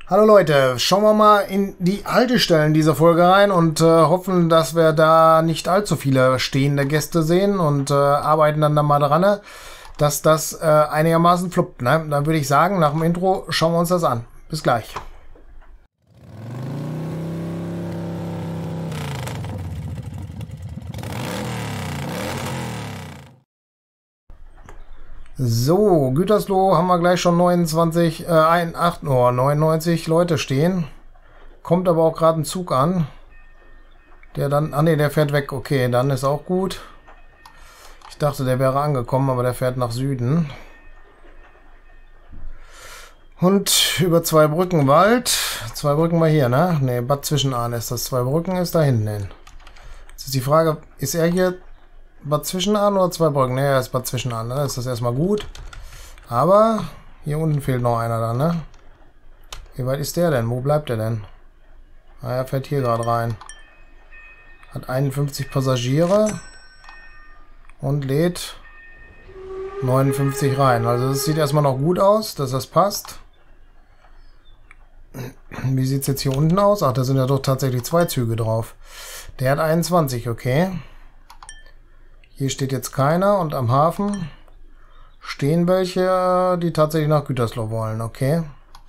Hallo Leute, schauen wir mal in die Haltestellen dieser Folge rein und hoffen, dass wir da nicht allzu viele stehende Gäste sehen und arbeiten dann mal dran, dass das einigermaßen fluppt. Ne? Dann würde ich sagen, nach dem Intro schauen wir uns das an. Bis gleich. So, Gütersloh haben wir gleich schon 99 Leute stehen. Kommt aber auch gerade ein Zug an. Der dann, der fährt weg. Okay, dann ist auch gut. Ich dachte, der wäre angekommen, aber der fährt nach Süden. Und über Zweibrückenwald. Zweibrücken war hier, ne? Ne, Bad Zwischenahn ist das. Zweibrücken ist da hinten hin. Jetzt ist die Frage, ist er hier Bad Zwischenahn oder Zweibrücken? Ne, er ist Bad Zwischenahn, ne? Ist das erstmal gut. Aber hier unten fehlt noch einer da, ne? Wie weit ist der denn? Wo bleibt er denn? Ah, er fährt hier gerade rein. Hat 51 Passagiere und lädt 59 rein. Also das sieht erstmal noch gut aus, dass das passt. Wie sieht es jetzt hier unten aus? Ach, da sind ja doch tatsächlich zwei Züge drauf. Der hat 21, okay. Hier steht jetzt keiner und am Hafen stehen welche, die tatsächlich nach Gütersloh wollen, okay.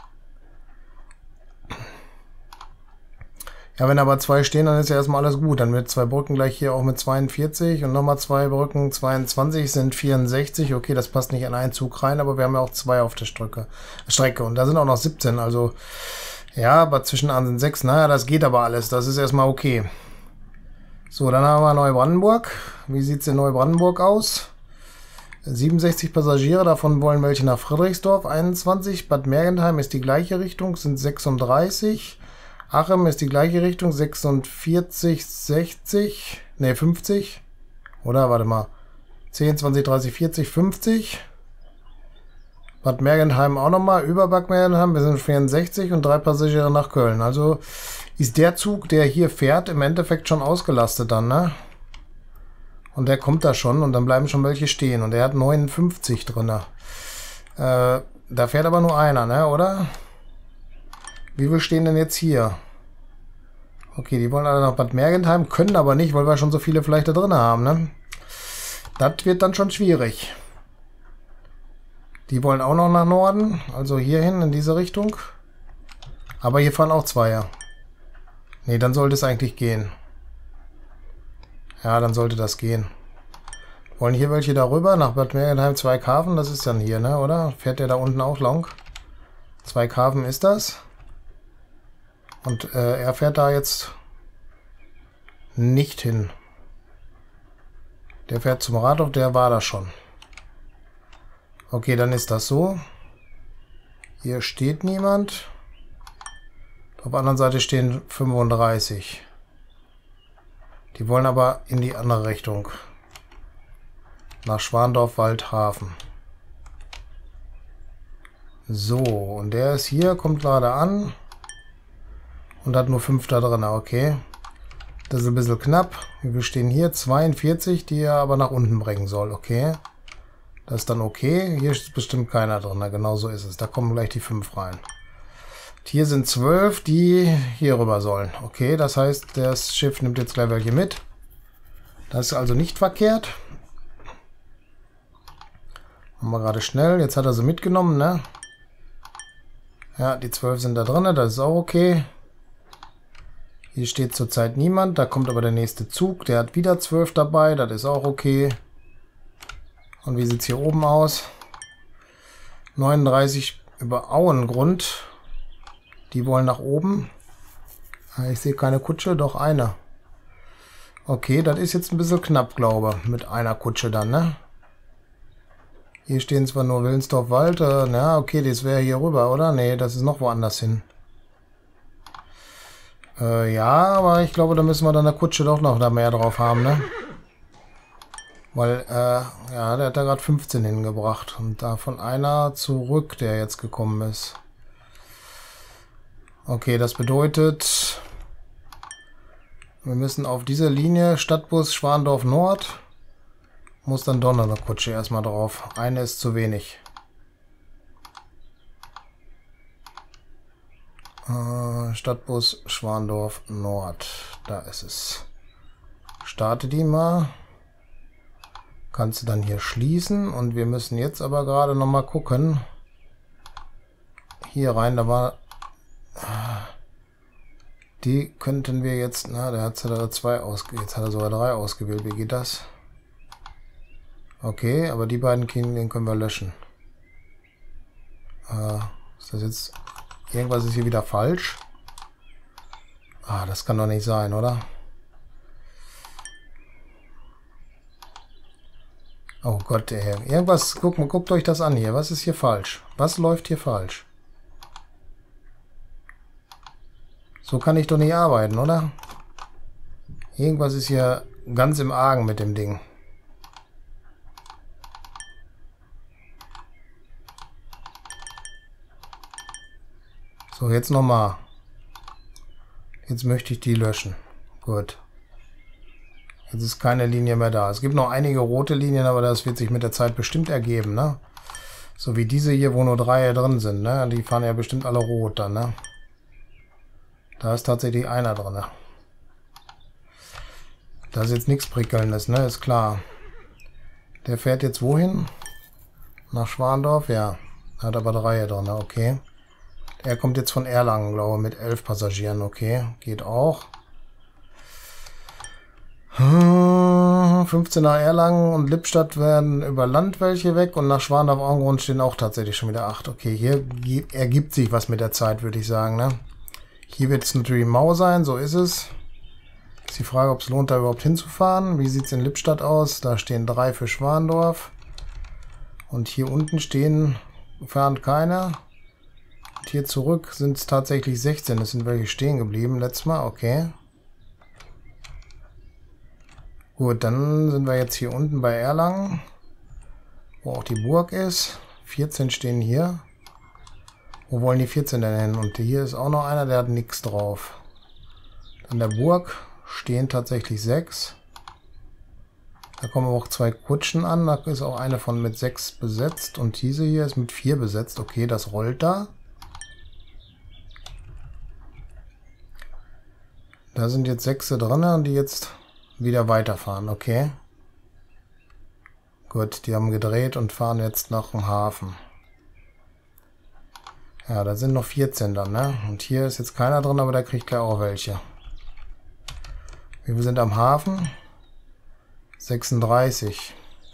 Ja, wenn aber zwei stehen, dann ist ja erstmal alles gut. Dann wird Zweibrücken gleich hier auch mit 42 und nochmal Zweibrücken 22 sind 64. Okay, das passt nicht in einen Zug rein, aber wir haben ja auch zwei auf der Strecke. Und da sind auch noch 17, also ja, aber Zwischenahn sind 6. Naja, das geht aber alles. Das ist erstmal okay. So, dann haben wir Neubrandenburg. Wie sieht es in Neubrandenburg aus? 67 Passagiere, davon wollen welche nach Friedrichsdorf, 21. Bad Mergentheim ist die gleiche Richtung, sind 36. Achem ist die gleiche Richtung, 46, 60, ne 50. Oder, warte mal, 10, 20, 30, 40, 50. Bad Mergentheim auch nochmal, über Bad Mergentheim, wir sind 64 und 3 Passagiere nach Köln. Also ist der Zug, der hier fährt, im Endeffekt schon ausgelastet dann, ne? Und der kommt da schon und dann bleiben schon welche stehen. Und der hat 59 drin. Da fährt aber nur einer, ne, oder? Wie viel stehen denn jetzt hier? Okay, die wollen alle nach Bad Mergentheim, können aber nicht, weil wir schon so viele vielleicht da drin haben, ne? Das wird dann schon schwierig. Die wollen auch noch nach Norden, also hierhin in diese Richtung. Aber hier fahren auch Zweier. Ne, dann sollte es eigentlich gehen. Ja, dann sollte das gehen. Wollen hier welche darüber nach Bad Mergentheim, Zweighafen? Das ist dann hier, ne, oder? Fährt der da unten auch lang? Zweighafen ist das. Und er fährt da jetzt nicht hin. Der fährt zum Rathof, der war da schon. Okay, dann ist das so. Hier steht niemand. Auf der anderen Seite stehen 35. Die wollen aber in die andere Richtung. Nach Schwandorf-Waldhafen. So, und der ist hier, kommt gerade an. Und hat nur 5 da drin, okay. Das ist ein bisschen knapp. Wir stehen hier 42, die er aber nach unten bringen soll, okay. Das ist dann okay. Hier ist bestimmt keiner drin, genau so ist es. Da kommen gleich die 5 rein. Hier sind 12, die hier rüber sollen. Okay, das heißt, das Schiff nimmt jetzt gleich welche mit. Das ist also nicht verkehrt. Machen wir gerade schnell. Jetzt hat er sie mitgenommen, ne? Ja, die 12 sind da drin, das ist auch okay. Hier steht zurzeit niemand, da kommt aber der nächste Zug. Der hat wieder 12 dabei, das ist auch okay. Und wie sieht es hier oben aus? 39 über Auengrund. Die wollen nach oben. Ich sehe keine Kutsche, doch eine. Okay, das ist jetzt ein bisschen knapp, glaube ich, mit einer Kutsche dann, ne? Hier stehen zwar nur Willensdorf-Wald, na okay, das wäre hier rüber, oder? Nee, das ist noch woanders hin. Ja, aber ich glaube, da müssen wir dann der Kutsche doch noch da mehr drauf haben, ne? Weil, ja, der hat da gerade 15 hingebracht. Und davon einer zurück, der jetzt gekommen ist. Okay, das bedeutet, wir müssen auf diese Linie Stadtbus Schwandorf Nord. Muss dann doch noch eine Kutsche erstmal drauf. Eine ist zu wenig. Stadtbus Schwandorf Nord. Da ist es. Starte die mal. Kannst du dann hier schließen. Und wir müssen jetzt aber gerade noch mal gucken. Hier rein, da war... Die könnten wir jetzt... Na, der hat da 2 ausgewählt. Jetzt hat er sogar 3 ausgewählt. Wie geht das? Okay, aber die beiden den können wir löschen. Ist das jetzt... Irgendwas ist hier wieder falsch. Das kann doch nicht sein, oder? Oh Gott, ey. Irgendwas... Guckt euch das an hier. Was ist hier falsch? Was läuft hier falsch? So kann ich doch nicht arbeiten, oder? Irgendwas ist hier ganz im Argen mit dem Ding. So, jetzt nochmal. Jetzt möchte ich die löschen. Gut. Jetzt ist keine Linie mehr da. Es gibt noch einige rote Linien, aber das wird sich mit der Zeit bestimmt ergeben, ne? So wie diese hier, wo nur 3 drin sind, ne? Die fahren ja bestimmt alle rot dann, ne? Da ist tatsächlich einer drin, ne? Da ist jetzt nichts Prickelndes, ne? Ist klar. Der fährt jetzt wohin? Nach Schwandorf? Ja. Hat aber 3 drin, okay. Er kommt jetzt von Erlangen, glaube ich, mit 11 Passagieren. Okay, geht auch. 15 nach Erlangen und Lippstadt werden über Land welche weg. Und nach Schwandorf-Augengrund stehen auch tatsächlich schon wieder 8. Okay, hier ergibt sich was mit der Zeit, würde ich sagen. Ne? Hier wird es natürlich mau sein, so ist es. Ist die Frage, ob es lohnt, da überhaupt hinzufahren. Wie sieht es in Lippstadt aus? Da stehen 3 für Schwandorf. Und hier unten fahren keine. Hier zurück sind es tatsächlich 16. Es sind welche stehen geblieben letztes Mal. Okay. Gut, dann sind wir jetzt hier unten bei Erlangen, wo auch die Burg ist. 14 stehen hier. Wo wollen die 14 denn hin? Und hier ist auch noch einer, der hat nichts drauf. An der Burg stehen tatsächlich 6. Da kommen auch 2 Kutschen an. Da ist auch eine von mit 6 besetzt. Und diese hier ist mit 4 besetzt. Okay, das rollt da. Da sind jetzt 6 drin, die jetzt wieder weiterfahren. Okay. Gut, die haben gedreht und fahren jetzt nach dem Hafen. Ja, da sind noch 14 dann, ne? Und hier ist jetzt keiner drin, aber der kriegt gleich auch welche. Wir sind am Hafen. 36.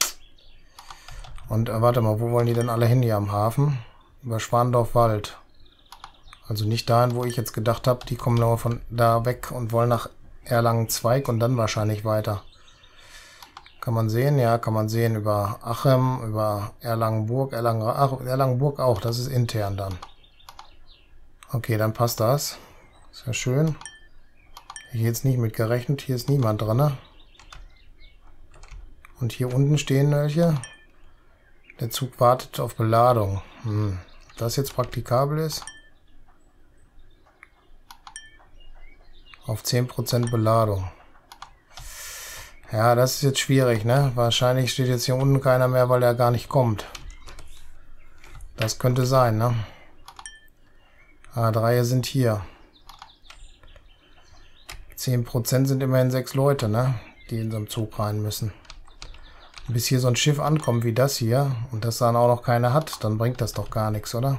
Und warte mal, wo wollen die denn alle hin hier am Hafen? Über Schwandorf-Wald. Also nicht dahin, wo ich jetzt gedacht habe, die kommen nur von da weg und wollen nach Erlangen-Zweig und dann wahrscheinlich weiter. Kann man sehen? Ja, kann man sehen. Über Achem, über Erlangenburg, Erlangenburg auch. Das ist intern dann. Okay, dann passt das. Ist ja schön. Ich hätte jetzt nicht mit gerechnet. Hier ist niemand drin. Und hier unten stehen welche. Der Zug wartet auf Beladung. Ob das jetzt praktikabel ist? Auf 10% Beladung. Ja, das ist jetzt schwierig, ne? Wahrscheinlich steht jetzt hier unten keiner mehr, weil er gar nicht kommt. Das könnte sein, ne? 3 sind hier. 10% sind immerhin 6 Leute, ne? Die in so einen Zug rein müssen. Bis hier so ein Schiff ankommt wie das hier und das dann auch noch keiner hat, dann bringt das doch gar nichts, oder?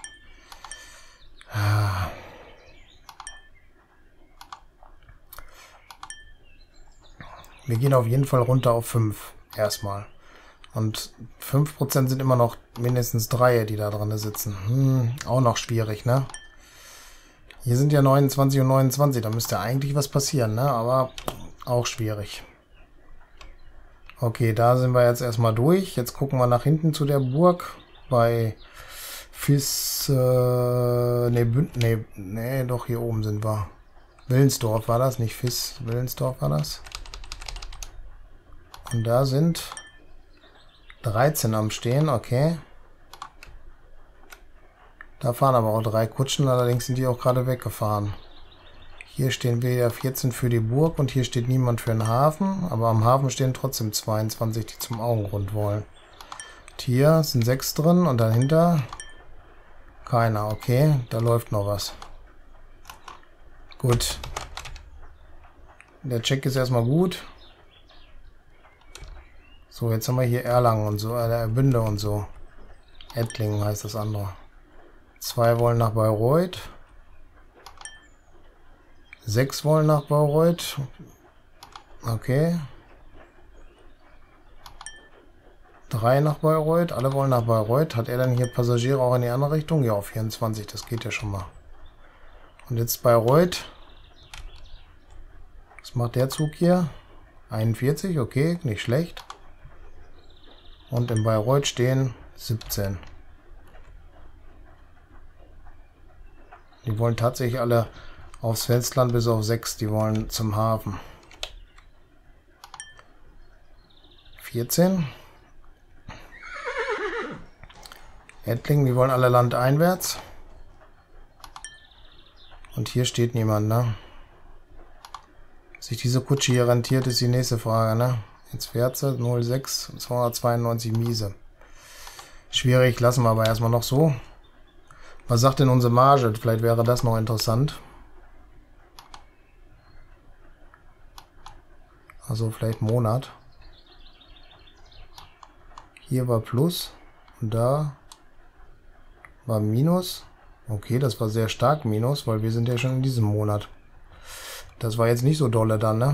Wir gehen auf jeden Fall runter auf 5 erstmal. Und 5% sind immer noch mindestens 3, die da drin sitzen. Auch noch schwierig, ne? Hier sind ja 29 und 29, da müsste eigentlich was passieren, ne? Aber auch schwierig. Okay, da sind wir jetzt erstmal durch. Jetzt gucken wir nach hinten zu der Burg. Bei doch, hier oben sind wir. Willensdorf war das, nicht Willensdorf war das. Und da sind 13 am Stehen, okay. Da fahren aber auch 3 Kutschen, allerdings sind die auch gerade weggefahren. Hier stehen wieder 14 für die Burg und hier steht niemand für den Hafen. Aber am Hafen stehen trotzdem 22, die zum Augengrund wollen. Und hier sind 6 drin und dahinter keiner, okay. Da läuft noch was. Gut. Der Check ist erstmal gut. So, jetzt haben wir hier Erlangen und so, Bünde und so. Ettlingen heißt das andere. 2 wollen nach Bayreuth. 6 wollen nach Bayreuth. Okay. 3 nach Bayreuth. Alle wollen nach Bayreuth. Hat er dann hier Passagiere auch in die andere Richtung? Ja, 24. Das geht ja schon mal. Und jetzt Bayreuth. Was macht der Zug hier? 41. Okay, nicht schlecht. Und in Bayreuth stehen 17. Die wollen tatsächlich alle aufs Festland bis auf 6. Die wollen zum Hafen. 14. Ettlingen, die wollen alle landeinwärts. Und hier steht niemand, ne? Sich diese Kutsche hier rentiert, ist die nächste Frage, ne? Jetzt fährt sie 06, 292 Miese. Schwierig, lassen wir aber erstmal noch so. Was sagt denn unsere Marge? Vielleicht wäre das noch interessant. Also vielleicht Monat. Hier war Plus und da war Minus. Okay, das war sehr stark Minus, weil wir sind ja schon in diesem Monat. Das war jetzt nicht so dolle dann, ne?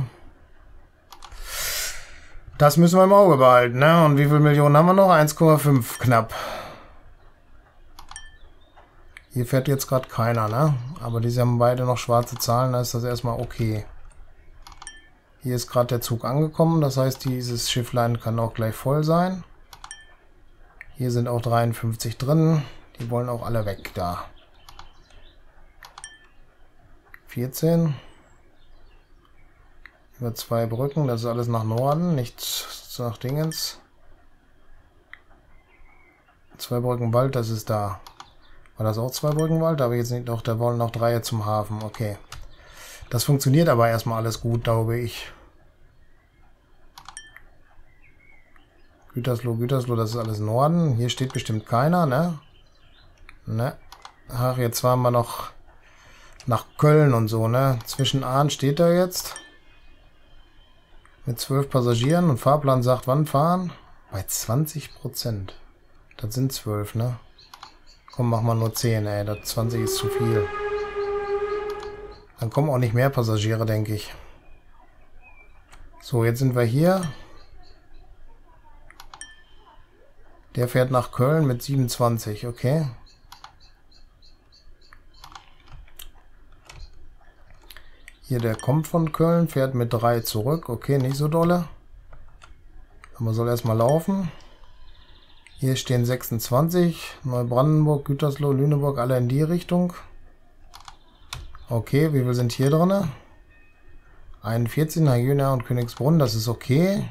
Das müssen wir im Auge behalten, ne? Und wie viele Millionen haben wir noch? 1,5 knapp. Hier fährt jetzt gerade keiner, ne? Aber diese haben beide noch schwarze Zahlen, da ist das erstmal okay. Hier ist gerade der Zug angekommen, das heißt, dieses Schifflein kann auch gleich voll sein. Hier sind auch 53 drin. Die wollen auch alle weg da. 14. Über 2 Brücken, das ist alles nach Norden, nichts nach Dingens. 2 Brücken Wald, das ist da. War das auch 2 Brücken Wald? Aber jetzt nicht noch, da wollen noch 3 zum Hafen. Okay. Das funktioniert aber erstmal alles gut, glaube ich. Gütersloh, Gütersloh, das ist alles Norden. Hier steht bestimmt keiner, ne? Ne. Ach, jetzt fahren wir noch nach Köln und so, ne? Zwischen Ahn steht er jetzt. Mit 12 Passagieren und Fahrplan sagt, wann fahren? Bei 20%. Das sind 12, ne? Komm, mach mal nur 10, ey. Das 20 ist zu viel. Dann kommen auch nicht mehr Passagiere, denke ich. So, jetzt sind wir hier. Der fährt nach Köln mit 27, okay. Hier, der kommt von Köln, fährt mit 3 zurück. Okay, nicht so dolle. Aber soll erstmal laufen. Hier stehen 26. Neubrandenburg, Gütersloh, Lüneburg, alle in die Richtung. Okay, wie viel sind hier drin? 41, Haguena und Königsbrunn, das ist okay.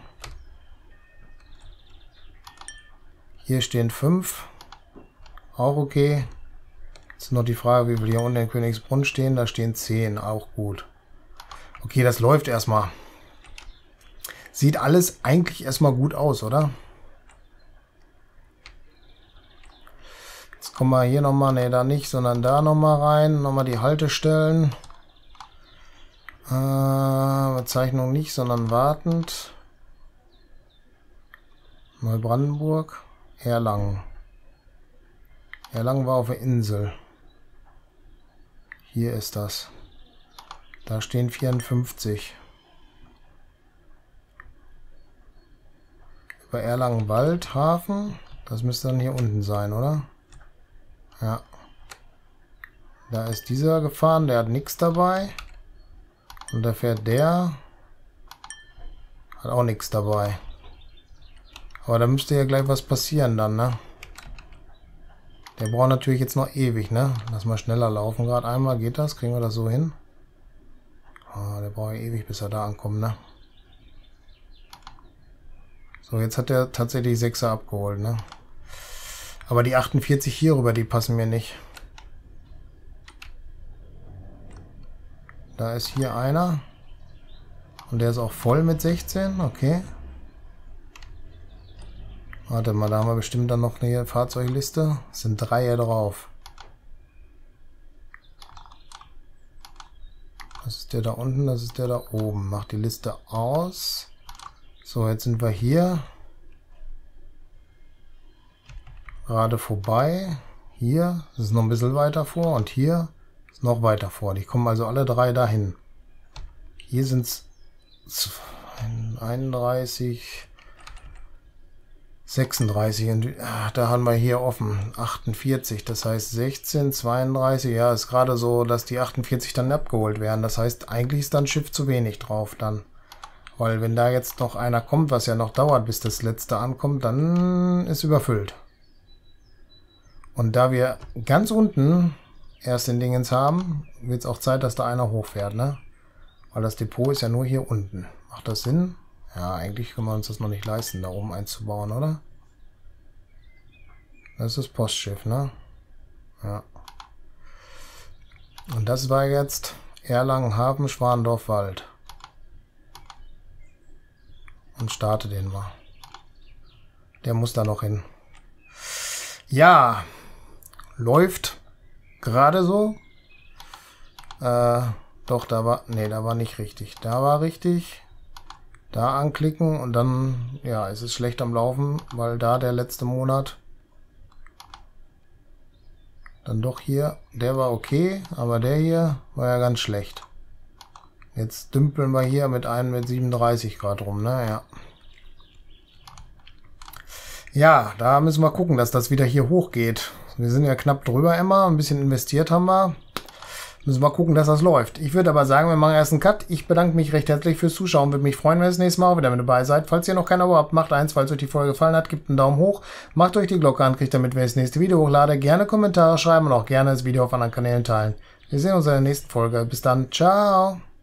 Hier stehen 5. Auch okay. Jetzt noch die Frage, wie viel hier unten in Königsbrunn stehen. Da stehen 10, auch gut. Okay, das läuft erstmal. Sieht alles eigentlich erstmal gut aus, oder? Jetzt kommen wir hier nochmal, ne, da nicht, sondern da nochmal rein. Nochmal die Haltestellen. Bezeichnung nicht, sondern wartend. Neubrandenburg. Erlangen. Erlangen war auf der Insel. Hier ist das. Da stehen 54. Über Erlangen-Wald, Hafen. Das müsste dann hier unten sein, oder? Ja. Da ist dieser gefahren, der hat nichts dabei. Und da fährt der. Hat auch nichts dabei. Aber da müsste ja gleich was passieren dann, ne? Der braucht natürlich jetzt noch ewig, ne? Lass mal schneller laufen. Gerade einmal geht das. Kriegen wir das so hin? Oh, der braucht ja ewig, bis er da ankommt, ne? So, jetzt hat er tatsächlich 6er abgeholt, ne? Aber die 48 hier rüber, die passen mir nicht. Da ist hier einer. Und der ist auch voll mit 16, okay. Warte mal, da haben wir bestimmt dann noch eine Fahrzeugliste. Es sind 3 hier drauf. Das ist der da unten, das ist der da oben. Mach die Liste aus. So, jetzt sind wir hier. Gerade vorbei. Hier ist es noch ein bisschen weiter vor und hier ist noch weiter vor. Die kommen also alle drei dahin. Hier sind es 31, 36 und da haben wir hier offen 48. Das heißt 16, 32. Ja, ist gerade so, dass die 48 dann abgeholt werden. Das heißt, eigentlich ist dann Schiff zu wenig drauf dann. Weil wenn da jetzt noch einer kommt, was ja noch dauert, bis das letzte ankommt, dann ist überfüllt. Und da wir ganz unten erst den Dingens haben, wird es auch Zeit, dass da einer hochfährt, ne? Weil das Depot ist ja nur hier unten. Macht das Sinn? Ja, eigentlich können wir uns das noch nicht leisten, da oben einzubauen, oder? Das ist das Postschiff, ne? Ja. Und das war jetzt Erlangen Hafen, Schwandorf Wald. Und starte den mal. Der muss da noch hin. Ja, läuft gerade so. Doch, da war... Ne, da war nicht richtig. Da war richtig. Da anklicken und dann... Ja, es ist schlecht am Laufen, weil da der letzte Monat... Dann doch hier... Der war okay, aber der hier war ja ganz schlecht. Jetzt dümpeln wir hier mit einem mit 37 Grad rum, ne? Ja. Ja, da müssen wir gucken, dass das wieder hier hochgeht. Wir sind ja knapp drüber immer, ein bisschen investiert haben wir. Müssen wir gucken, dass das läuft. Ich würde aber sagen, wir machen erst einen Cut. Ich bedanke mich recht herzlich fürs Zuschauen. Würde mich freuen, wenn ihr das nächste Mal auch wieder mit dabei seid. Falls ihr noch kein Abo habt, macht eins. Falls euch die Folge gefallen hat, gebt einen Daumen hoch. Macht euch die Glocke an, kriegt damit, wenn ich das nächste Video hochlade. Gerne Kommentare schreiben und auch gerne das Video auf anderen Kanälen teilen. Wir sehen uns in der nächsten Folge. Bis dann. Ciao.